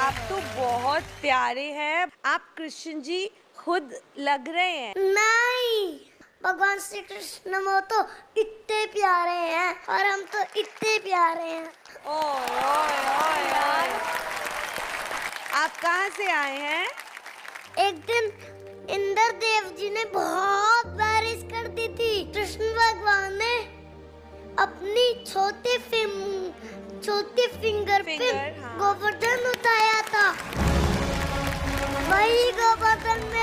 आप तो बहुत प्यारे हैं। आप कृष्ण जी खुद लग रहे हैं। नहीं, भगवान श्री कृष्ण वो तो इतने प्यारे हैं और हम तो इतने प्यारे हैं। ओए ओए ओए यार, आप कहाँ से आए हैं? एक दिन इंद्र देव जी ने बहुत बारिश कर दी थी। कृष्ण भगवान ने अपनी छोटी फिंगर पे हाँ। गोवर्धन उठाया था। वही गोवर्धन